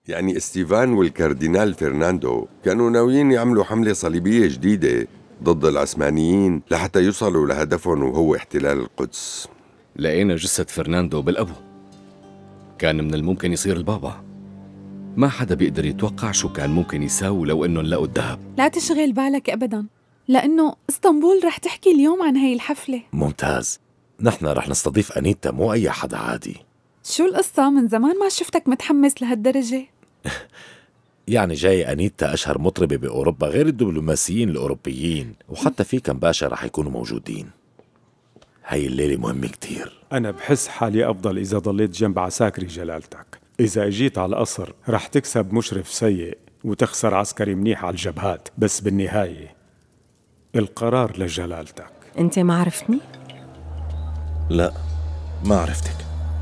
يعني ستيفان والكاردينال فرناندو كانوا ناويين يعملوا حملة صليبية جديدة ضد العثمانيين لحتى يوصلوا لهدفهم وهو احتلال القدس. لقينا جثة فرناندو بالأبو، كان من الممكن يصير البابا. ما حدا بيقدر يتوقع شو كان ممكن يساوي لو إنهم لقوا الذهب. لا تشغل بالك أبداً، لأنه اسطنبول رح تحكي اليوم عن هاي الحفلة. ممتاز، نحن رح نستضيف أنيتا، مو أي حدا عادي. شو القصة؟ من زمان ما شفتك متحمس لهالدرجة. يعني جاي أنيتا أشهر مطربة بأوروبا غير الدبلوماسيين الأوروبيين، وحتى في كم باشا رح يكونوا موجودين. هاي الليلة مهمة كتير. أنا بحس حالي أفضل إذا ضليت جنب عساكري جلالتك. إذا أجيت على القصر رح تكسب مشرف سيء وتخسر عسكري منيح على الجبهات، بس بالنهاية القرار لجلالتك. أنت ما عرفتني؟ لا، ما عرفتك.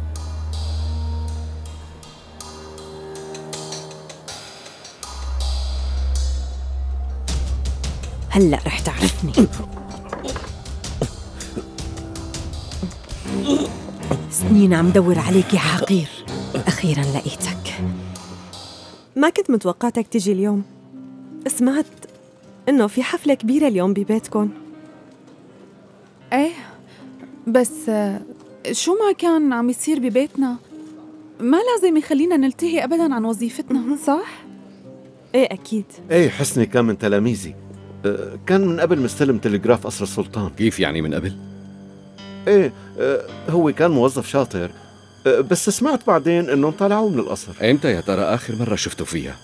هلأ رح تعرفني. سنين عم دور عليك يا حقير، أخيراً لقيتك. ما كنت متوقعتك تيجي اليوم. سمعت إنه في حفلة كبيرة اليوم ببيتكم. ايه بس شو ما كان عم يصير ببيتنا ما لازم يخلينا نلتهي أبداً عن وظيفتنا، صح؟ ايه أكيد. ايه حسني كان من تلاميذي، كان من قبل مستلم تلغراف قصر السلطان. كيف يعني من قبل؟ ايه هو كان موظف شاطر، بس سمعت بعدين انهم طلعوه من القصر. امتى يا ترى آخر مرة شفته فيها؟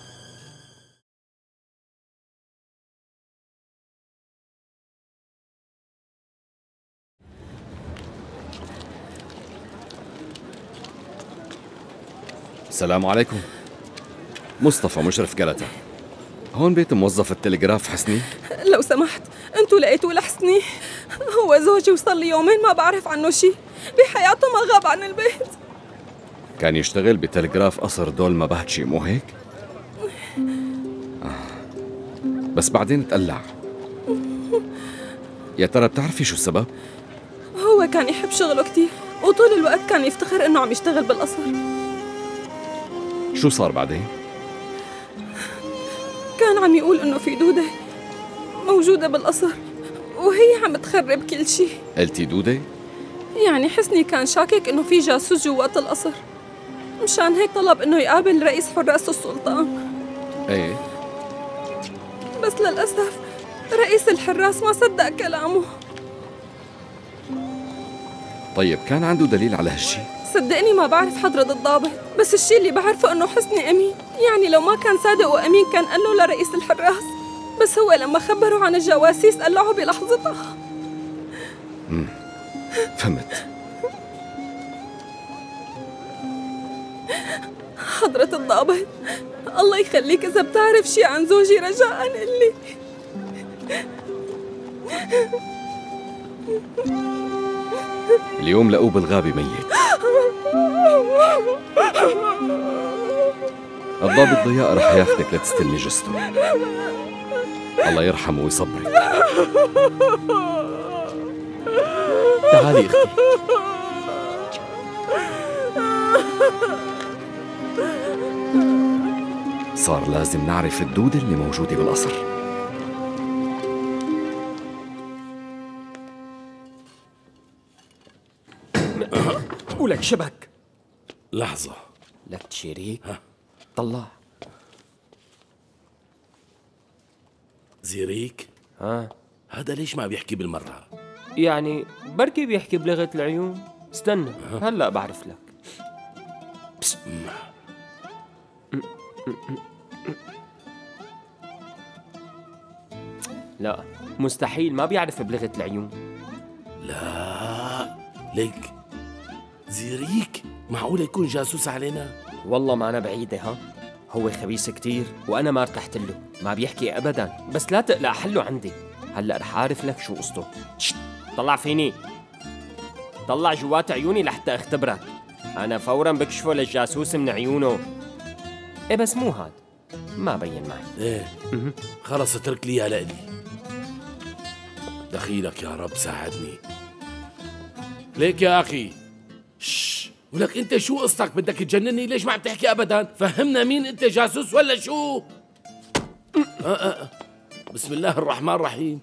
السلام عليكم. مصطفى مشرف جلتا. هون بيت موظف التلغراف حسني؟ لو سمحت، انتوا لقيتوا لحسني؟ هو زوجي وصار لي يومين ما بعرف عنه شي، بحياته ما غاب عن البيت. كان يشتغل بتلغراف قصر دولما بهتشي، مو هيك؟ بس بعدين تقلع. يا ترى بتعرفي شو السبب؟ هو كان يحب شغله كتير، وطول الوقت كان يفتخر انه عم يشتغل بالقصر. شو صار بعدين؟ كان عم يقول انه في دودة موجودة بالقصر وهي عم تخرب كل شي. قلتي دودة؟ يعني حسني كان شاكك انه في جاسوس جوات القصر، مشان هيك طلب انه يقابل رئيس حراس السلطان. ايه بس للأسف رئيس الحراس ما صدق كلامه. طيب كان عنده دليل على هالشي؟ صدقني ما بعرف حضرة الضابط، بس الشي اللي بعرفه انه حسني امين. يعني لو ما كان صادق وامين كان قال له لرئيس الحراس، بس هو لما خبروا عن الجواسيس قلعه بلحظتها. فهمت. حضرة الضابط، الله يخليك إذا بتعرف شي عن زوجي رجاءً قلي. اليوم لقوه بالغابة ميت. الضابط ضياء رح ياخدك لتستلمي جثته. الله يرحمه ويصبرك. تعالي اختي. صار لازم نعرف الدودة اللي موجودة بالقصر. ولك شبك. لحظة، لك شريك. طلع. زيريك؟ هذا ليش ما بيحكي بالمرة؟ يعني بركي بيحكي بلغة العيون. استنى هلأ بعرف لك. لا مستحيل، ما بيعرف بلغة العيون. لا ليك زيريك معقول يكون جاسوس علينا؟ والله ما أنا بعيدة. هو خبيث كتير وأنا ما ارتحت له، ما بيحكي أبداً، بس لا تقلق حله عندي. هلأ رح أعرف لك شو قصته. طلع فيني، طلع جوات عيوني لحتى اختبرك. أنا فوراً بكشفه للجاسوس من عيونه. إيه بس مو هاد، ما بين معي. ايه خلص اترك لي اياها لإلي. دخيلك يا رب ساعدني. ليك يا أخي. ولك انت شو قصتك؟ بدك تجنني؟ ليش ما عم تحكي ابدا؟ فهمنا مين انت، جاسوس ولا شو؟ بسم الله الرحمن الرحيم.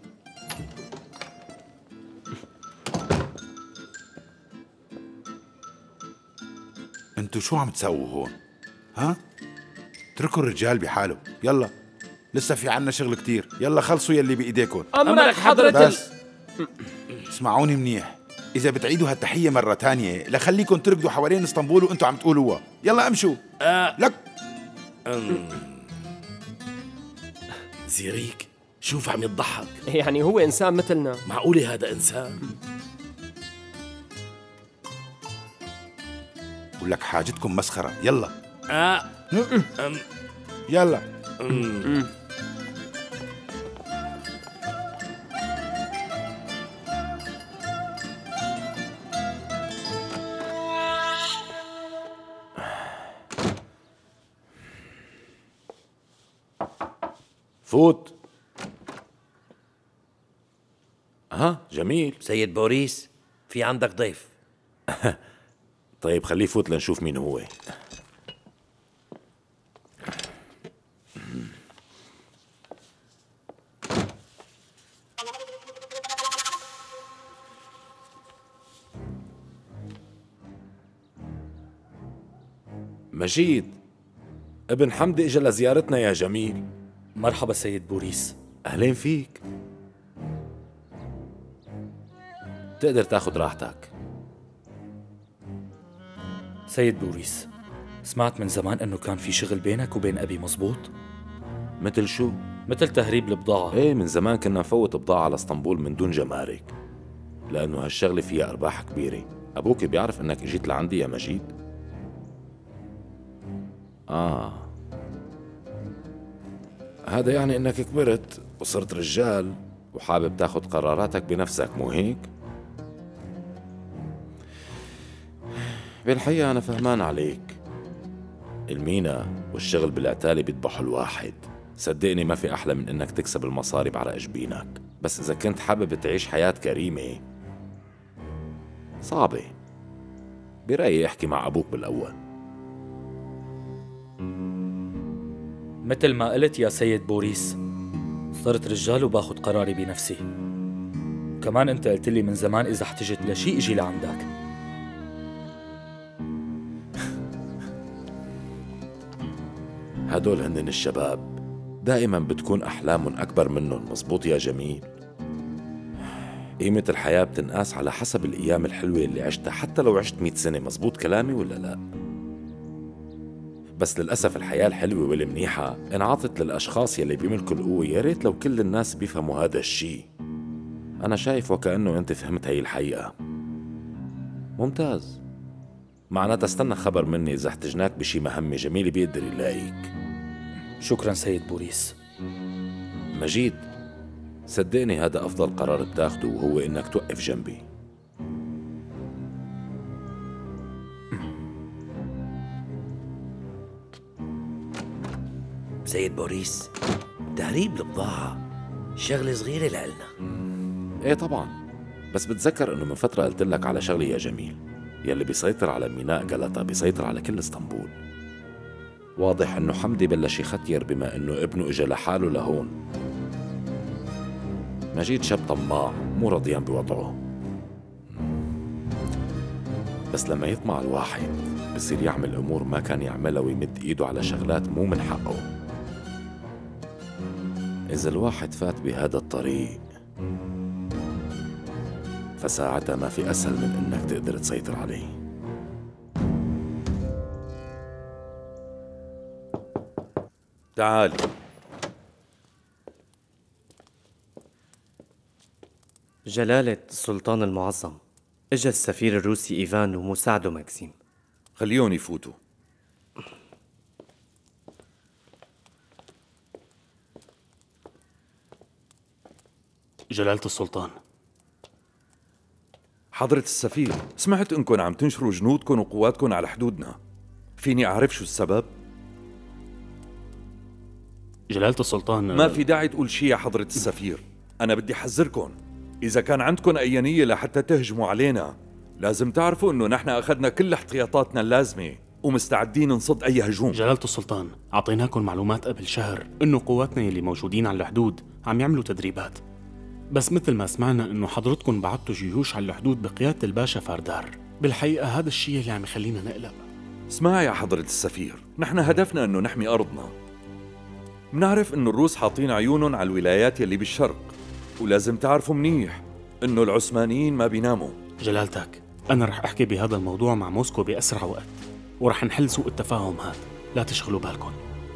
انتوا شو عم تسووا هون؟ ها؟ اتركوا الرجال بحاله، يلا لسه في عنا شغل كتير، يلا خلصوا يلي بإيديكم. أمرك حضرة بس اسمعوني منيح، إذا بتعيدوا هالتحية مرة تانية لخليكم تركضوا حوالين اسطنبول وانتوا عم تقولوها، يلا امشوا. لك زيريك شوف عم يضحك. يعني هو إنسان مثلنا؟ معقولة هذا إنسان؟ ولك حاجتكم مسخرة، يلا يلا. فوت. جميل. سيد بوريس، في عندك ضيف. طيب خليه يفوت لنشوف مين هو. مجيد ابن حمدي اجا لزيارتنا يا جميل. مرحبا سيد بوريس. اهلين فيك. تقدر تاخد راحتك. سيد بوريس، سمعت من زمان انه كان في شغل بينك وبين ابي، مزبوط؟ مثل شو؟ مثل تهريب البضاعة. ايه، من زمان كنا نفوت بضاعة على اسطنبول من دون جمارك، لأنه هالشغلة فيها أرباح كبيرة. أبوك بيعرف إنك إجيت لعندي يا مجيد؟ هذا يعني إنك كبرت وصرت رجال وحابب تاخد قراراتك بنفسك، مو هيك؟ بالحقيقة أنا فهمان عليك. المينا والشغل بالعتالة بيذبحوا الواحد. صدقني ما في أحلى من إنك تكسب المصاري بعرق جبينك، بس إذا كنت حابب تعيش حياة كريمة صعبة. برأيي احكي مع أبوك بالأول. مثل ما قلت يا سيد بوريس، صرت رجال وباخد قراري بنفسي. وكمان انت قلت لي من زمان إذا احتجت لشيء اجي لعندك. هدول هن الشباب، دائما بتكون أحلامهم أكبر منهم، مزبوط يا جميل؟ قيمة الحياة بتنقاس على حسب الأيام الحلوة اللي عشتها، حتى لو عشت 100 سنة. مزبوط كلامي ولا لا؟ بس للأسف الحياة الحلوة والمنيحة انعطت للأشخاص يلي بيملكوا القوة. يا ريت لو كل الناس بيفهموا هذا الشيء. أنا شايف وكأنه أنت فهمت هاي الحقيقة. ممتاز. معناتها استنى خبر مني إذا احتجناك بشي مهمة. جميل بيقدر يلاقيك. شكرا سيد بوريس. مجيد، صدقني هذا أفضل قرار بتاخده، وهو إنك توقف جنبي. سيد بوريس، تهريب البضاعة شغلة صغيرة لإلنا. ايه طبعا، بس بتذكر انه من فترة قلت لك على شغلة يا جميل. يلي بيسيطر على ميناء غلطة بيسيطر على كل اسطنبول. واضح انه حمدي بلش يختير بما انه ابنه اجا لحاله لهون. مجيد شاب طماع مو رضيان بوضعه، بس لما يطمع الواحد بصير يعمل امور ما كان يعملها ويمد ايده على شغلات مو من حقه. اذا الواحد فات بهذا الطريق فساعتها ما في اسهل من انك تقدر تسيطر عليه. تعالي. جلالة السلطان المعظم، اجا السفير الروسي إيفان ومساعده ماكسيم. خليهم يفوتوا. جلالة السلطان. حضرة السفير، سمعت انكم عم تنشروا جنودكم وقواتكم على حدودنا. فيني اعرف شو السبب؟ جلالة السلطان، ما في داعي تقول شي يا حضرة السفير. أنا بدي حذركن، إذا كان عندكن أي نية لحتى تهجموا علينا لازم تعرفوا انه نحن اخذنا كل احتياطاتنا اللازمة ومستعدين نصد اي هجوم. جلالة السلطان، اعطيناكم معلومات قبل شهر انه قواتنا يلي موجودين على الحدود عم يعملوا تدريبات، بس مثل ما سمعنا انه حضرتكم بعتوا جيوش على الحدود بقيادة الباشا فاردار. بالحقيقة هذا الشيء اللي عم يخلينا نقلق. اسمع يا حضرة السفير، نحن هدفنا انه نحمي ارضنا. منعرف انه الروس حاطين عيونهم على الولايات يلي بالشرق، ولازم تعرفوا منيح انه العثمانيين ما بيناموا. جلالتك، انا رح احكي بهذا الموضوع مع موسكو باسرع وقت، ورح نحل سوء التفاهم هذا، لا تشغلوا بالكم.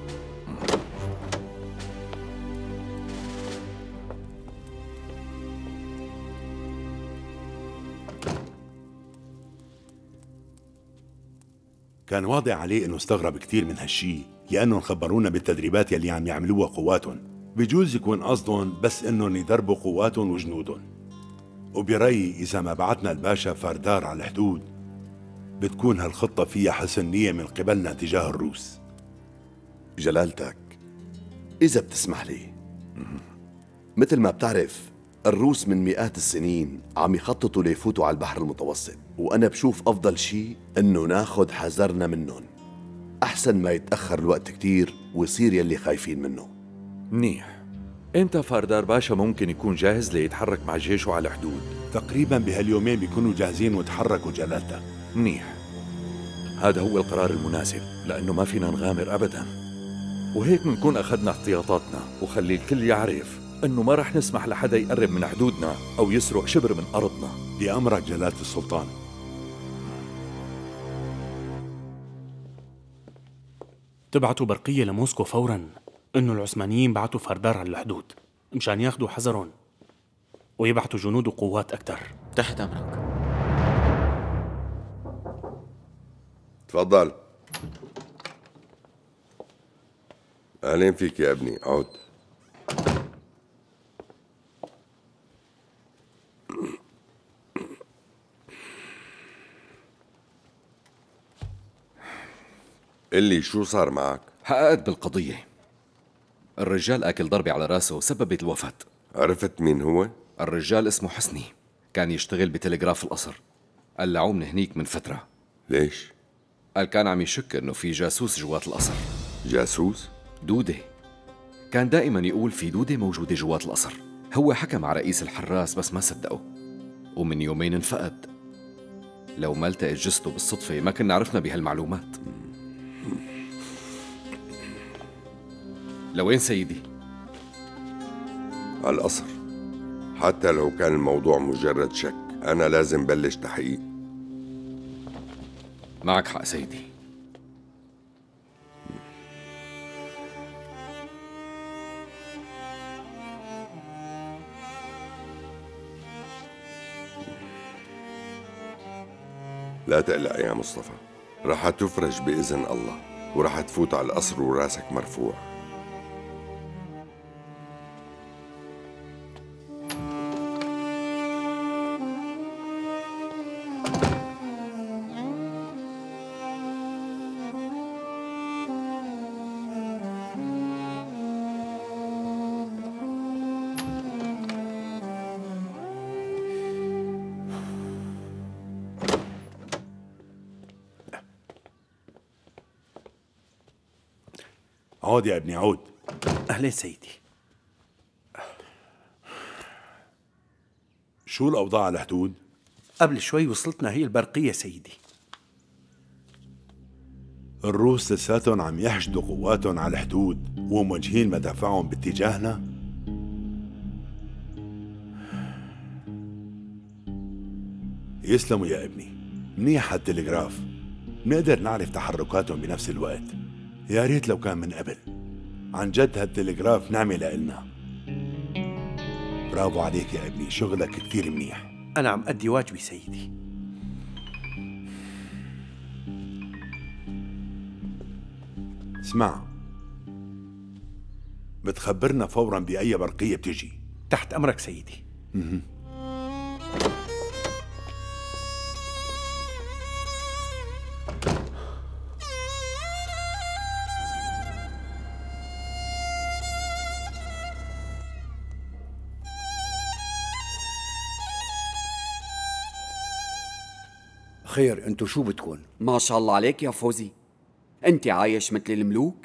كان واضح عليه انه استغرب كتير من هالشي، لانهم خبرونا بالتدريبات يلي عم يعملوها قواتهم. بجوز يكون قصدهم بس انهم يدربوا قواتهم وجنودهم. وبرأيي اذا ما بعتنا الباشا فاردار على الحدود بتكون هالخطة فيها حسن نية من قبلنا تجاه الروس. جلالتك، إذا بتسمح لي، مثل ما بتعرف الروس من مئات السنين عم يخططوا ليفوتوا على البحر المتوسط، وأنا بشوف أفضل شيء إنه ناخد حذرنا منهم، أحسن ما يتأخر الوقت كتير ويصير يلي خايفين منه. منيح. إمتى فاردار باشا ممكن يكون جاهز ليتحرك مع جيشه على الحدود؟ تقريبا بهاليومين بيكونوا جاهزين وتحركوا جلالتك. منيح، هذا هو القرار المناسب، لأنه ما فينا نغامر أبداً، وهيك بنكون أخذنا احتياطاتنا وخلي الكل يعرف أنه ما رح نسمح لحدا يقرب من حدودنا أو يسرق شبر من أرضنا. بأمرك جلالة السلطان. تبعتوا برقية لموسكو فوراً إنه العثمانيين بعتوا فاردار على الحدود مشان ياخدوا حذرهم ويبعتوا جنود وقوات أكتر. تحت أمرك. تفضل. أهلين فيك يا ابني، عود. قلي شو صار معك؟ حققت بالقضية. الرجال أكل ضربة على راسه وسببت الوفاة. عرفت مين هو؟ الرجال اسمه حسني، كان يشتغل بتلغراف القصر. قلعوه من هنيك من فترة. ليش؟ قال كان عم يشك إنه في جاسوس جوات القصر. جاسوس؟ دودة. كان دائما يقول في دودة موجودة جوات القصر. هو حكى مع رئيس الحراس بس ما صدقه، ومن يومين انفقد. لو ما التقت جثته بالصدفة ما كنا عرفنا بهالمعلومات. لوين سيدي؟ على القصر. حتى لو كان الموضوع مجرد شك، أنا لازم بلش تحقيق. معك حق سيدي. لا تقلق يا مصطفى، رح تفرج بإذن الله، ورح تفوت على القصر وراسك مرفوع. عود يا ابني عود. أهلين سيدي. شو الأوضاع على الحدود؟ قبل شوي وصلتنا هي البرقية سيدي. الروس لساتهم عم يحشدوا قواتهم على الحدود وموجهين مدافعهم باتجاهنا. يسلموا يا ابني، منيح هالتلغراف، بنقدر نعرف تحركاتهم بنفس الوقت. يا ريت لو كان من قبل. عن جد هالتلغراف نعمة لإلنا. برافو عليك يا ابني، شغلك كثير منيح. أنا عم أدي واجبي سيدي. اسمع، بتخبرنا فورا بأي برقية بتجي. تحت أمرك سيدي. خير، انتو شو بدكن؟ ما شاء الله عليك يا فوزي، انت عايش مثل الملوك.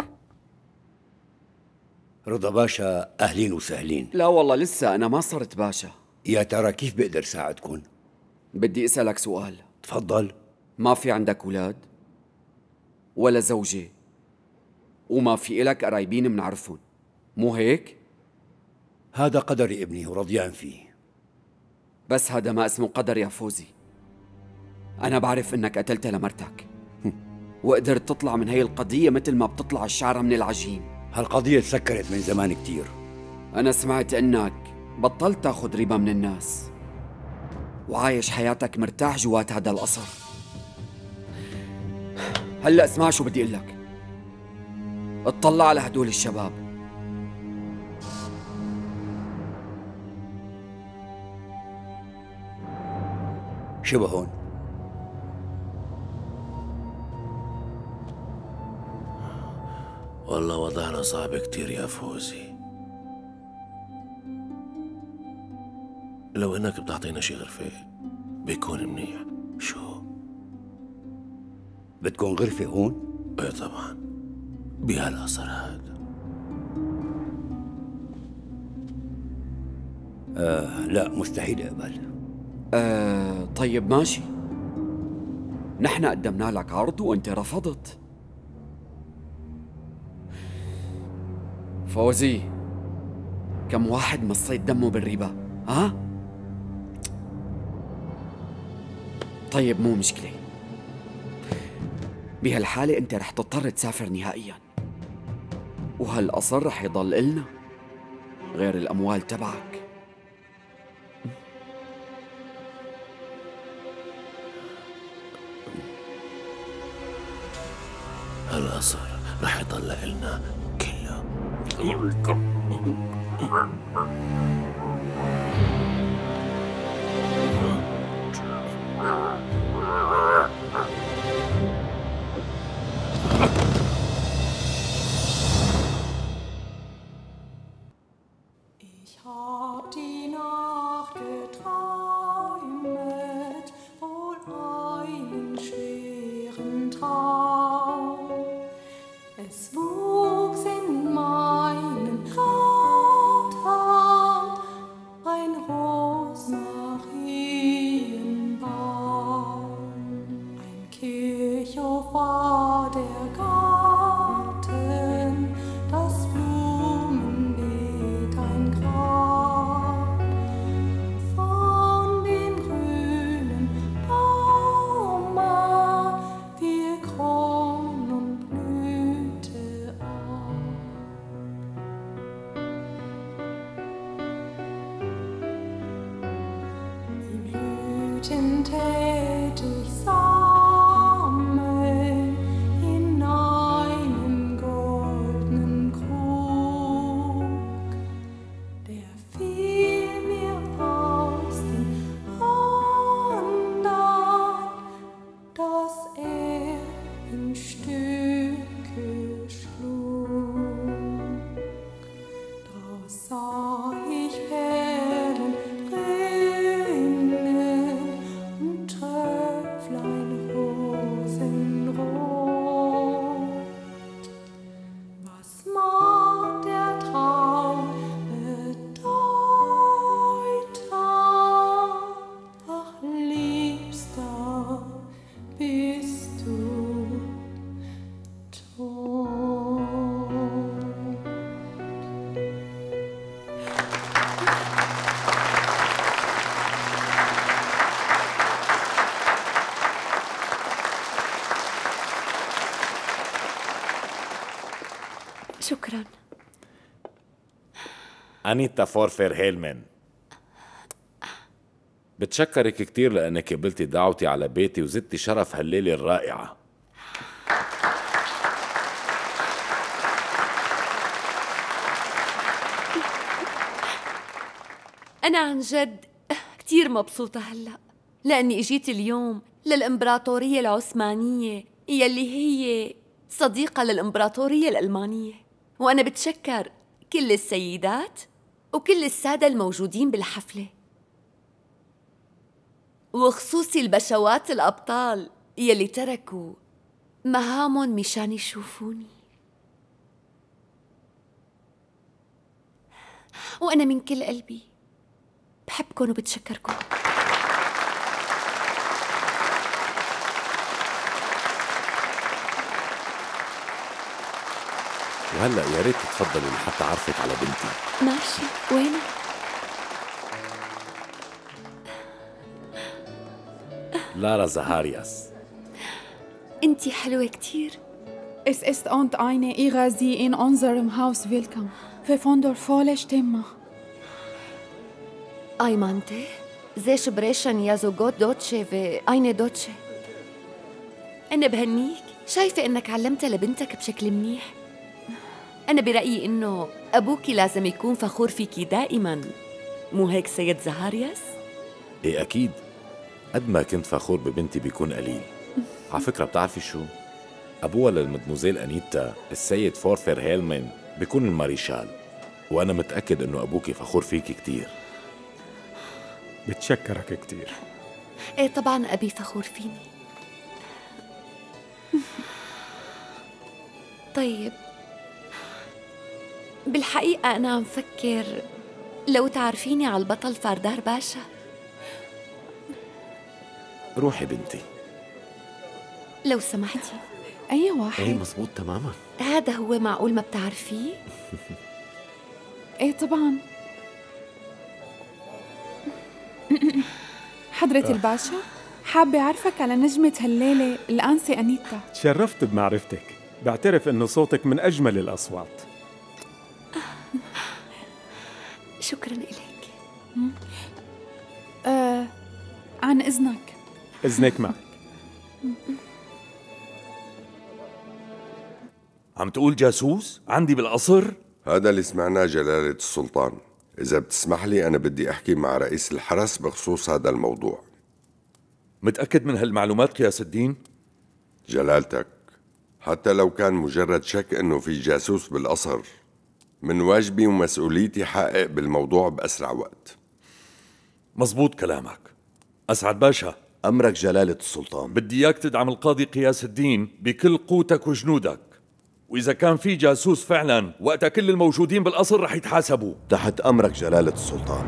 رضا باشا، اهلين وسهلين. لا والله لسه انا ما صرت باشا. يا ترى كيف بقدر ساعدكن؟ بدي اسألك سؤال. تفضل. ما في عندك اولاد ولا زوجة وما في إلك قرايبين منعرفهم، مو هيك؟ هذا قدري ابني ورضيان فيه. بس هذا ما اسمه قدر يا فوزي. أنا بعرف إنك قتلت لمرتك وقدرت تطلع من هي القضية مثل ما بتطلع الشعرة من العجين. هالقضية تسكرت من زمان كتير. أنا سمعت إنك بطلت تاخد ربا من الناس وعايش حياتك مرتاح جوات هذا القصر. هلأ اسمع شو بدي أقلك، اطلع على هدول الشباب. شبهون؟ والله وضعنا صعب كتير يا فوزي. لو انك بتعطينا شي غرفة بيكون منيح. شو بدكم غرفة هون؟ ايه طبعا، بهالقصر هذا. لا مستحيل اقبل. طيب ماشي، نحن قدمنا لك عرض وانت رفضت. فوزي، كم واحد مصيت دمه بالربا؟ ها؟ طيب مو مشكلة، بهالحالة انت رح تضطر تسافر نهائيا، وهالقصر رح يضل إلنا غير الأموال تبعك. هالقصر رح يضل إلنا كله. شكرا. أنيتا فورفير هيلمن، بتشكرك كتير لأنك قبلتي دعوتي على بيتي وزدتي شرف هالليلة الرائعة. أنا عن جد كتير مبسوطة هلأ لأني إجيت اليوم للإمبراطورية العثمانية يلي هي صديقة للإمبراطورية الألمانية، وأنا بتشكر كل السيدات وكل السادة الموجودين بالحفلة، وخصوصي البشوات الأبطال يلي تركوا مهامهم مشان يشوفوني. وأنا من كل قلبي بحبكن وبتشكركن. وهلا يا ريت تتفضلي لحتى اعرفك على بنتي. ماشي، وينك؟ لارا زهارياس. انتي حلوة كتير. Es ist und eine Ihrer Sie in unserem Haus willkommen. Wir von der volle Stimme. Aimante, sehr sprechen ja so gut Deutsche wie eine Deutsche. أنا بهنيك، شايفة إنك علمتها لبنتك بشكل منيح. أنا برأيي إنه أبوكي لازم يكون فخور فيكي دائماً، مو هيك سيد زهارياس؟ ايه اكيد، قد ما كنت فخور ببنتي بيكون قليل. على فكرة بتعرفي شو؟ أبوها للمدموزيل أنيتا السيد فورفر هيلمان بيكون الماريشال، وأنا متأكد إنه أبوكي فخور فيكي كتير. بتشكرك كتير. إيه طبعاً أبي فخور فيني. طيب، بالحقيقة أنا عم فكر لو تعرفيني على البطل فاردار باشا. روحي بنتي. لو سمحتي. أي واحد؟ ايه مزبوط تماما. هذا هو معقول ما بتعرفيه؟ إيه طبعاً. حضرة الباشا، حابة أعرفك على نجمة هالليلة الأنسة أنيتا. تشرفت بمعرفتك. بعترف إنه صوتك من أجمل الأصوات. شكراً إليك. عن إذنك. إذنك معك. عم تقول جاسوس؟ عندي بالقصر؟ هذا اللي سمعناه جلالة السلطان. إذا بتسمح لي أنا بدي أحكي مع رئيس الحرس بخصوص هذا الموضوع. متأكد من هالمعلومات قياس الدين؟ جلالتك، حتى لو كان مجرد شك إنه في جاسوس بالقصر، من واجبي ومسؤوليتي حقق بالموضوع بأسرع وقت. مزبوط كلامك. أسعد باشا، أمرك جلالة السلطان. بدي إياك تدعم القاضي قياس الدين بكل قوتك وجنودك، وإذا كان في جاسوس فعلا وقتها كل الموجودين بالقصر رح يتحاسبوا. تحت أمرك جلالة السلطان.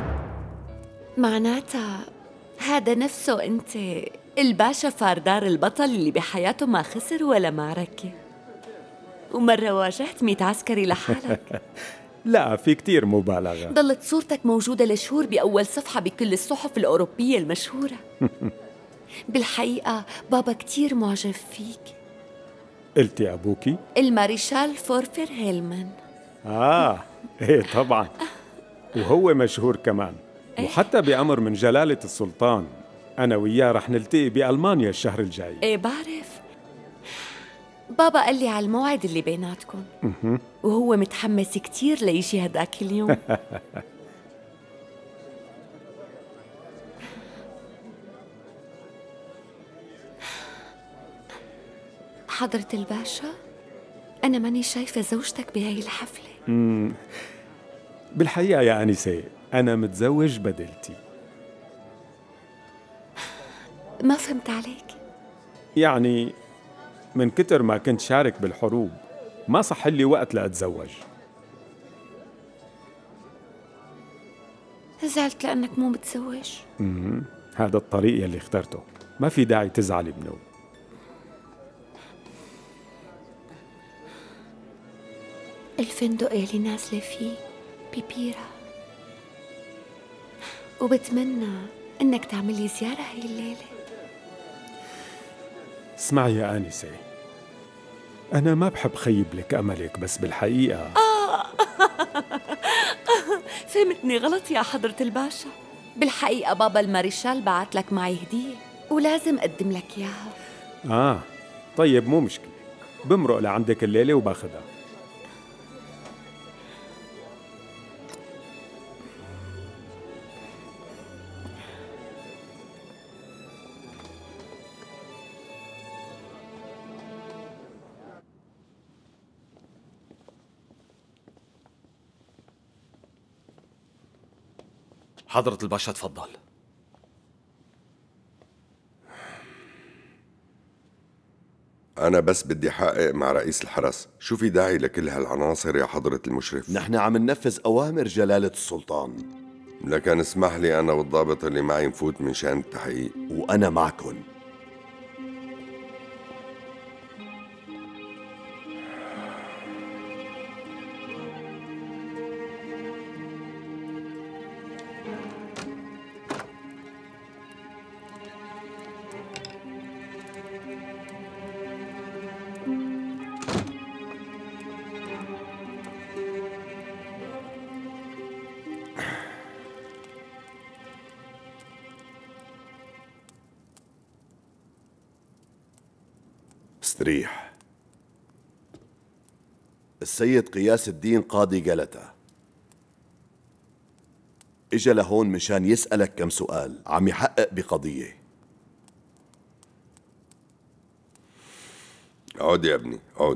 معناتها هذا نفسه أنت الباشا فاردار البطل اللي بحياته ما خسر ولا معركة، ومرة واجهت 100 عسكري لحالك. لا، في كتير مبالغة. ضلت صورتك موجودة لشهور بأول صفحة بكل الصحف الأوروبية المشهورة. بالحقيقة بابا كتير معجب فيك. قلتي أبوكي؟ الماريشال فورفر هيلمان. إيه طبعا، وهو مشهور كمان. وحتى بأمر من جلالة السلطان أنا وياه رح نلتقي بألمانيا الشهر الجاي. إيه بعرف، بابا قال لي على الموعد اللي بيناتكم، وهو متحمس كتير ليجي هداك اليوم. حضرة الباشا، أنا ماني شايفة زوجتك بهاي الحفلة. بالحقيقة يا أنسة أنا متزوج بدلتي. ما فهمت عليك. يعني من كتر ما كنت شارك بالحروب ما صح لي وقت لأتزوج. زعلت لأنك مو متزوج؟ هذا الطريق يلي اخترته، ما في داعي تزعلي منه. الفندق يلي نازلة فيه ببيرة، وبتمنى إنك تعملي زيارة هاي الليلة. اسمعي يا آنسة، أنا ما بحب خيب لك أملك، بس بالحقيقة فهمتني غلط يا حضرة الباشا. بالحقيقة بابا الماريشال بعت لك معي هدية ولازم أقدم لك إياها. طيب مو مشكلة، بمرق لعندك الليلة وباخدها. حضرة الباشا تفضل. أنا بس بدي حقق مع رئيس الحرس. شو في داعي لكل هالعناصر يا حضرة المشرف؟ نحن عم ننفذ أوامر جلالة السلطان. لكن اسمح لي أنا والضابط اللي معي نفوت من شان التحقيق. وأنا معكن. استريح. السيد قياس الدين قاضي جلتا اجا لهون مشان يسألك كم سؤال، عم يحقق بقضية. عود يا ابني عود.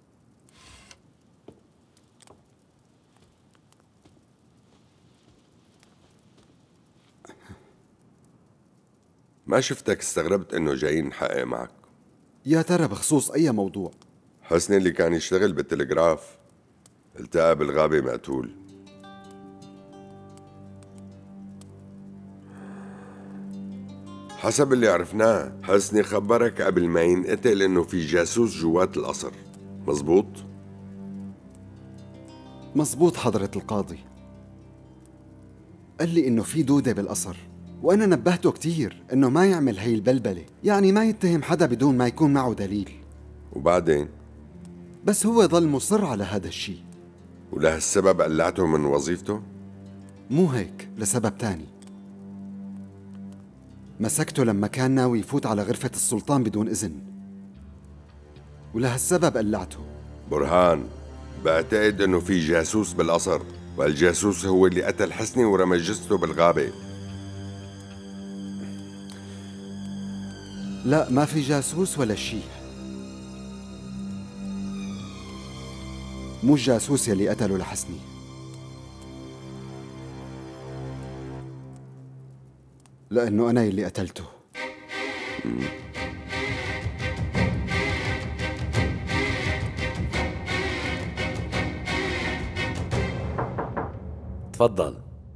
ما شفتك استغربت انه جايين نحقق معك. يا ترى بخصوص أي موضوع؟ حسني اللي كان يشتغل بالتلغراف التقى بالغابة مقتول. حسب اللي عرفناه حسني خبرك قبل ما ينقتل انه في جاسوس جوات القصر، مزبوط؟ مزبوط حضرة القاضي. قال لي إنه في دودة بالقصر، وأنا نبهته كتير إنه ما يعمل هي البلبلة، يعني ما يتهم حدا بدون ما يكون معه دليل. وبعدين؟ بس هو ظل مصر على هذا الشيء. ولهالسبب قلعته من وظيفته؟ مو هيك، لسبب تاني. مسكته لما كان ناوي يفوت على غرفة السلطان بدون إذن، ولهالسبب قلعته. برهان، بعتقد إنه في جاسوس بالقصر، والجاسوس هو اللي قتل حسني ورمى جثته بالغابة. لا، ما في جاسوس ولا شيء. مو الجاسوس يلي قتله لحسني. لأنه أنا يلي قتلته. تفضل.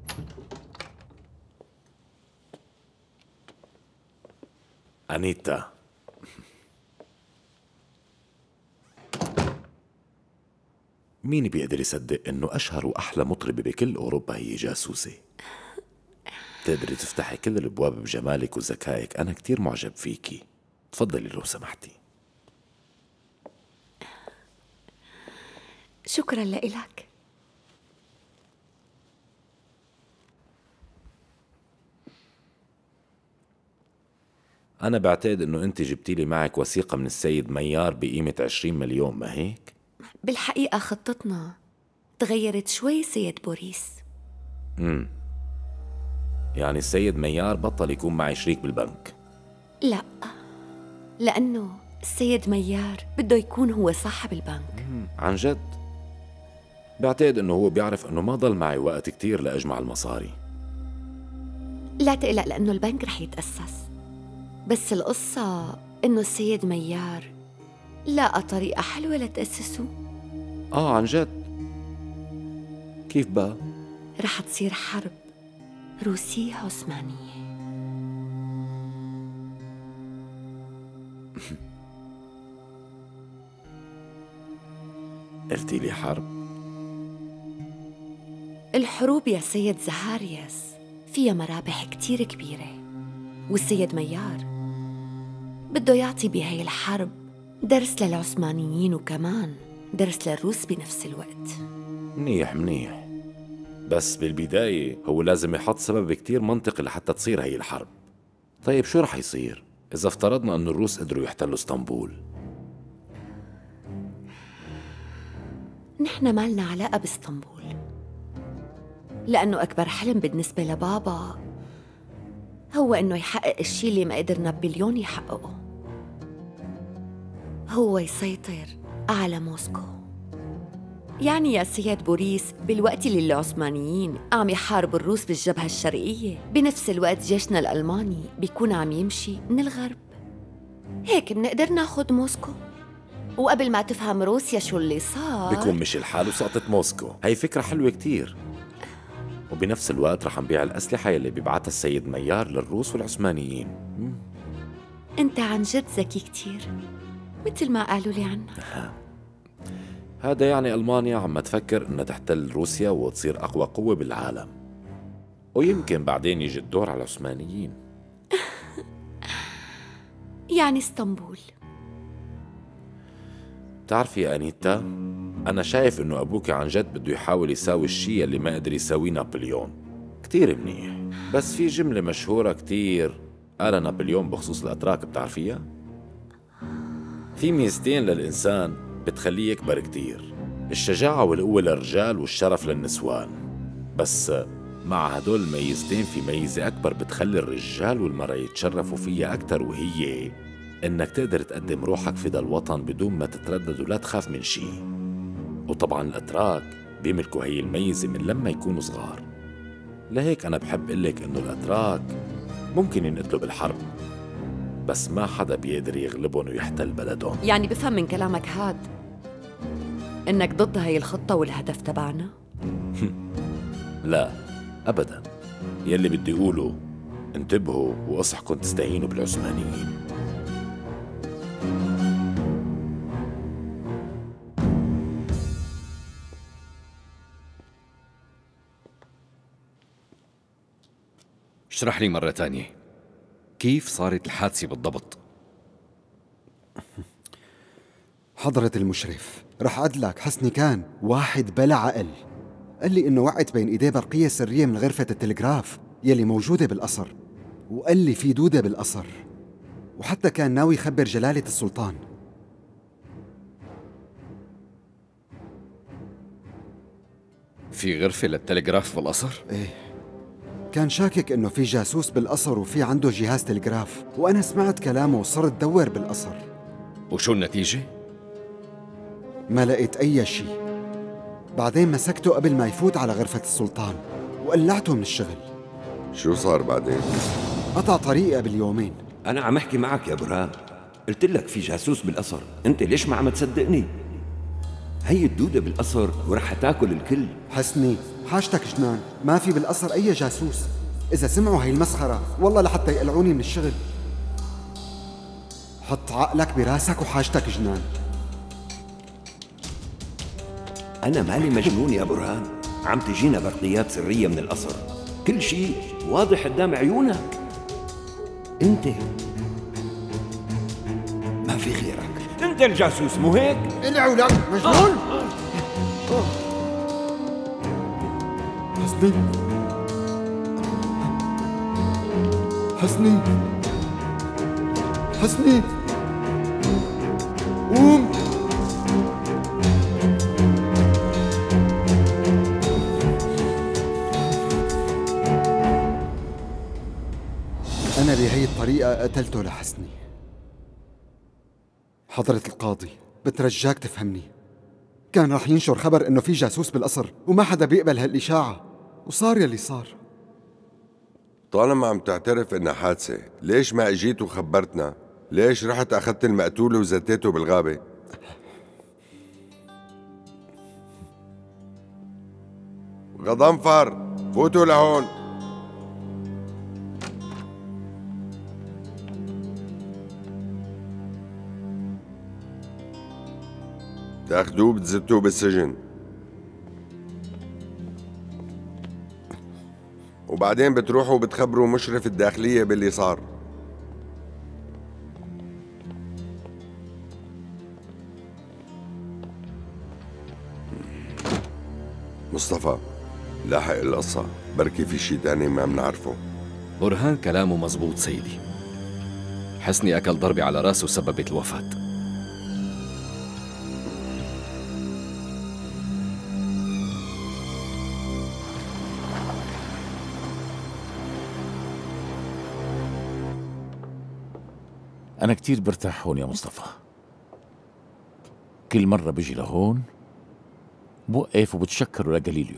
أنيتا. مين بيقدر يصدق إنه أشهر وأحلى مطربة بكل أوروبا هي جاسوسة؟ تقدري تفتحي كل الأبواب بجمالك وذكائك، أنا كتير معجب فيكي. تفضلي لو سمحتي. شكرا لإلك. أنا بعتقد إنه أنت جبتي لي معك وثيقة من السيد ميار بقيمة 20 مليون، ما هيك؟ بالحقيقة خطتنا تغيرت شوي سيد بوريس. يعني السيد ميار بطل يكون معي شريك بالبنك؟ لا، لأنه السيد ميار بده يكون هو صاحب البنك. عن جد؟ بعتقد إنه هو بيعرف إنه ما ضل معي وقت كتير لأجمع المصاري. لا تقلق لأنه البنك رح يتأسس، بس القصة إنه السيد ميار لقى طريقة حلوة لتأسسه. عن جد؟ كيف بقى؟ رح تصير حرب روسية عثمانية. قلتي لي حرب؟ الحروب يا سيد زهارياس فيها مرابح كتير كبيرة، والسيد ميار بده يعطي بهاي الحرب درس للعثمانيين وكمان درس للروس بنفس الوقت. منيح منيح، بس بالبداية هو لازم يحط سبب كتير منطقي لحتى تصير هي الحرب. طيب شو رح يصير إذا افترضنا أن الروس قدروا يحتلوا اسطنبول؟ نحن ما لنا علاقة باسطنبول، لأنه أكبر حلم بالنسبة لبابا هو إنه يحقق الشي اللي ما قدر نابليون يحققه، هو يسيطر على موسكو. يعني يا سيد بوريس، بالوقت اللي العثمانيين عم يحاربوا الروس بالجبهة الشرقية، بنفس الوقت جيشنا الألماني بيكون عم يمشي من الغرب. هيك بنقدر ناخد موسكو. وقبل ما تفهم روسيا شو اللي صار بيكون مشي الحال وسقطت موسكو. هي فكرة حلوة كتير، وبنفس الوقت رح نبيع الأسلحة يلي بيبعتها السيد ميار للروس والعثمانيين. انت عن جد ذكي كتير مثل ما قالوا لي عنك. هذا يعني ألمانيا عم تفكر إنها تحتل روسيا وتصير أقوى قوة بالعالم، ويمكن بعدين يجي الدور على العثمانيين. يعني اسطنبول. بتعرفي يا أنيتا، أنا شايف إنه أبوك عن جد بده يحاول يساوي الشيء اللي ما قدر يساويه نابليون. كتير منيح، بس في جملة مشهورة كتير قالها نابليون بخصوص الأتراك، بتعرفيها؟ في ميزتين للإنسان بتخليه يكبر كتير: الشجاعة والقوة للرجال والشرف للنسوان. بس مع هدول الميزتين في ميزة أكبر بتخلي الرجال والمرأة يتشرفوا فيها أكتر، وهي إنك تقدر تقدم روحك في دا الوطن بدون ما تتردد ولا تخاف من شي. وطبعا الأتراك بيملكوا هي الميزة من لما يكونوا صغار. لهيك أنا بحب قلك إنه الأتراك ممكن ينقتلوا بالحرب، بس ما حدا بيقدر يغلبهم ويحتل بلدهم. يعني بفهم من كلامك هاد إنك ضد هاي الخطة والهدف تبعنا؟ لا أبدا، يلي بدي أقوله انتبهوا واصحكم تستهينوا بالعثمانيين. اشرح لي مرة تانية، كيف صارت الحادثة بالضبط؟ حضرة المشرف، رح أدلك حسني كان واحد بلا عقل. قال لي إنه وقعت بين إيديه برقية سرية من غرفة التلغراف يلي موجودة بالقصر، وقال لي في دودة بالقصر، وحتى كان ناوي يخبر جلالة السلطان. في غرفة للتلغراف بالقصر؟ إيه، كان شاكك إنه في جاسوس بالقصر وفي عنده جهاز تلغراف، وأنا سمعت كلامه وصرت دور بالقصر. وشو النتيجة؟ ما لقيت أي شيء. بعدين مسكته قبل ما يفوت على غرفة السلطان وقلعته من الشغل. شو صار بعدين؟ قطع طريقي قبل يومين. أنا عم أحكي معك يا برهان، قلت لك في جاسوس بالقصر، أنت ليش ما عم تصدقني؟ هي الدودة بالقصر ورح تاكل الكل. حسني حاجتك جنان، ما في بالقصر أي جاسوس. إذا سمعوا هي المسخرة والله لحتى يقلعوني من الشغل. حط عقلك براسك وحاجتك جنان. أنا مالي مجنون يا برهان، عم تجينا برقيات سرية من القصر، كل شيء واضح قدام عيونك. أنت ما في غيرك، أنت الجاسوس مو هيك؟ العوا لك مجنون. حسني حسني حسني قوم. أنا بهي الطريقة قتلته لحسني. حضرة القاضي، بترجاك تفهمني. كان رح ينشر خبر إنه في جاسوس بالقصر وما حدا بيقبل هالإشاعة، وصار يلي صار. طالما عم تعترف إنها حادثة، ليش ما اجيت وخبرتنا؟ ليش رحت أخذت المقتول وزتيته بالغابة؟ غضنفر، فوتوا لهون. تاخدوه بتزتوه بالسجن، وبعدين بتروحوا بتخبروا مشرف الداخلية باللي صار. مصطفى، لاحق القصة، بركي في شي تاني ما بنعرفه. برهان كلامه مزبوط سيدي. حسني أكل ضربة على راسه وسببت الوفاة. أنا كتير برتاح هون يا مصطفى. كل مرة بجي لهون بوقف وبتشكر لجليليو.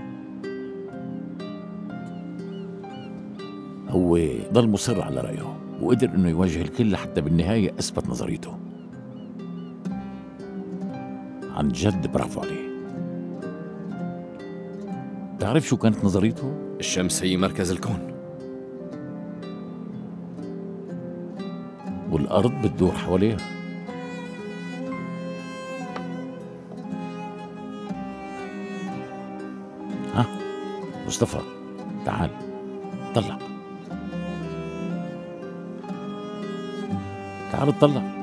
هو ضل مصر على رأيه، وقدر إنه يواجه الكل لحتى بالنهاية أثبت نظريته. عن جد برافو عليه. تعرف شو كانت نظريته؟ الشمس هي مركز الكون، والأرض بتدور حواليها. ها مصطفى، تعال طلع، تعال اطلع.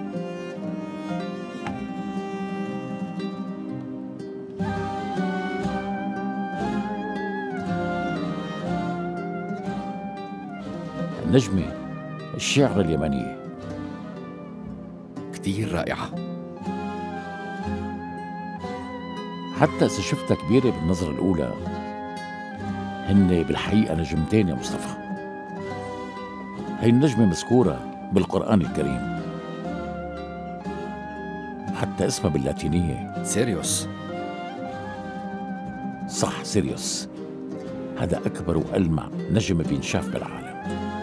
النجمة الشعر اليمنية كتير رائعة، حتى إذا شفتها كبيرة بالنظرة الأولى هن بالحقيقة نجمتين يا مصطفى. هي النجمة مذكورة بالقرآن الكريم، حتى اسمها باللاتينية سيريوس. صح، سيريوس. هذا أكبر وألمع نجم بينشاف بالعالم.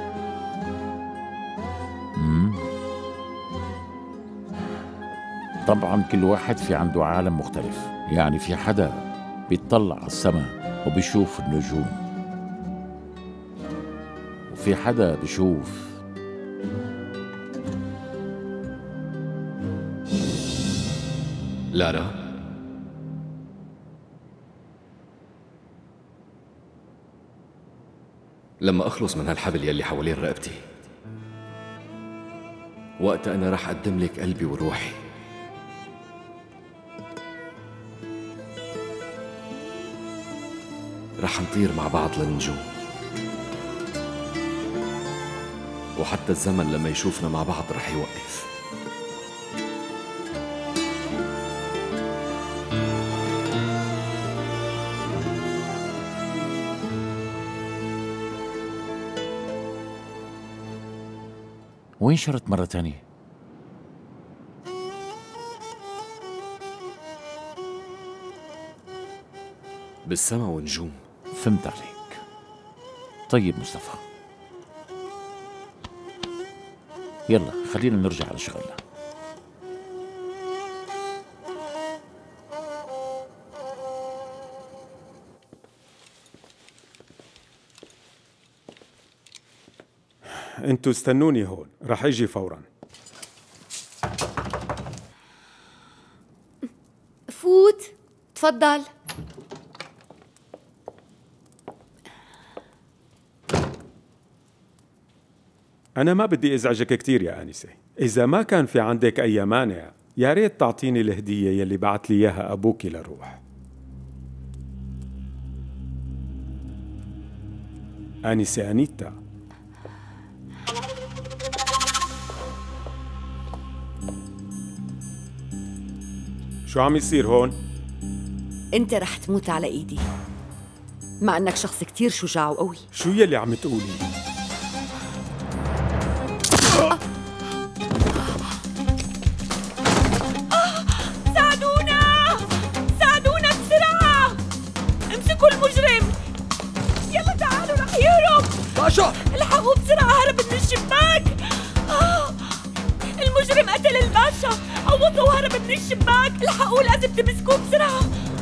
طبعا كل واحد في عنده عالم مختلف، يعني في حدا بيطلع على السماء وبيشوف النجوم، وفي حدا بيشوف لارا. لما أخلص من هالحبل يلي حوالين رقبتي، وقتها أنا رح أقدم لك قلبي وروحي. رح نطير مع بعض للنجوم، وحتى الزمن لما يشوفنا مع بعض رح يوقف. وين شرط مرة تانية؟ بالسما ونجوم. فهمت عليك. طيب مصطفى، يلا خلينا نرجع على شغلنا. انتوا استنوني هون، رح اجي فورا. فوت، تفضل. أنا ما بدي أزعجك كتير يا آنسة، إذا ما كان في عندك أي مانع يا ريت تعطيني الهدية يلي بعت لي إياها أبوكي لروح. آنسة أنيتا. شو عم يصير هون؟ أنت رح تموت على إيدي، مع أنك شخص كتير شجاع وقوي. شو يلي عم تقولي؟ ساعدونا! ساعدونا بسرعة! امسكوا المجرم! يلا تعالوا رح يهرب! باشا! الحقوه بسرعة، هرب من الشباك! المجرم قتل الباشا! قوطوا وهرب من الشباك! الحقوه، لازم تمسكوه بسرعة!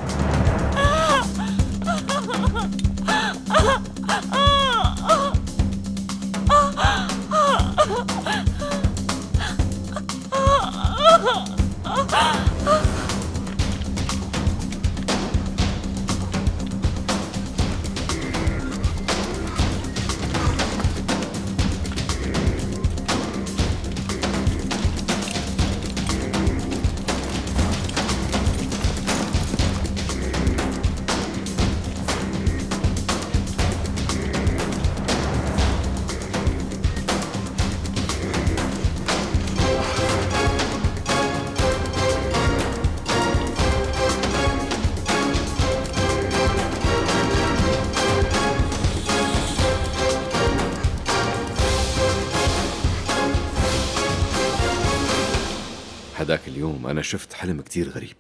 هداك اليوم أنا شفت حلم كتير غريب.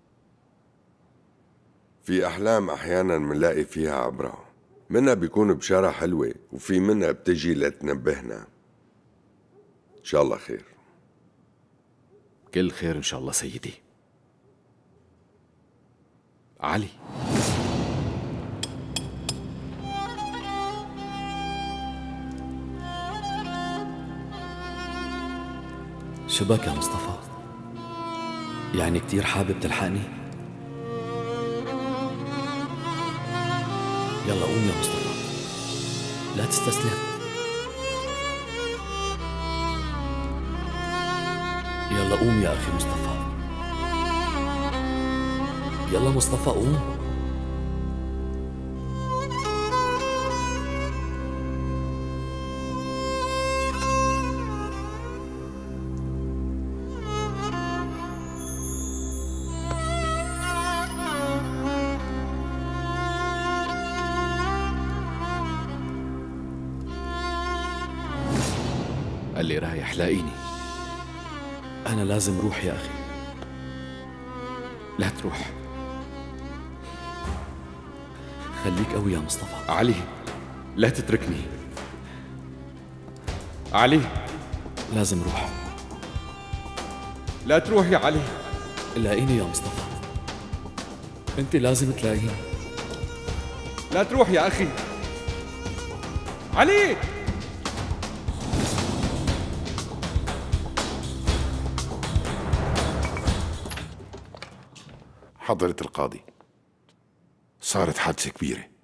في أحلام أحيانا منلاقي فيها عبرة، منها بيكون بشارة حلوة وفي منها بتجي لتنبهنا. شاء الله خير. كل خير إن شاء الله سيدي. علي، شبك يا مصطفى؟ يعني كتير حابب تلحقني؟ يلا قوم يا مصطفى، لا تستسلم. يلا قوم يا أخي مصطفى، يلا مصطفى قوم. قال لي رايح لاقيني. أنا لازم روح يا أخي. لا تروح، خليك قوي يا مصطفى. علي لا تتركني. علي لازم روح. لا تروح يا علي. لاقيني يا مصطفى، انت لازم تلاقيني. لا تروح يا أخي. علي حضرة القاضي، صارت حادثة كبيرة،